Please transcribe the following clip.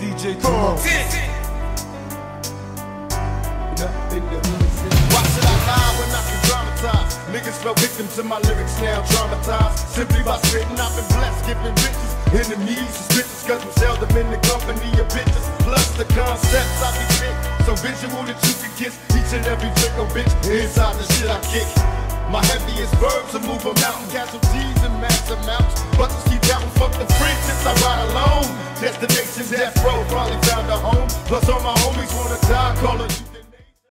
DJ Jerome. Why should I lie when I can dramatize? Niggas fell victim to my lyrics now traumatized. Simply by spitting, I've been blessed, giving riches. Enemies suspicious cause we seldom in the company of bitches. Plus the concepts I be spit, so visual that you can kiss each and every trick or bitch inside the shit I kick. My heaviest verbs will move a mountain, casualties in mass amounts. Brothers keep counting, fuck the friendships, I ride alone. Destination death row, probably found a home. Plus all my homies wanna die, call it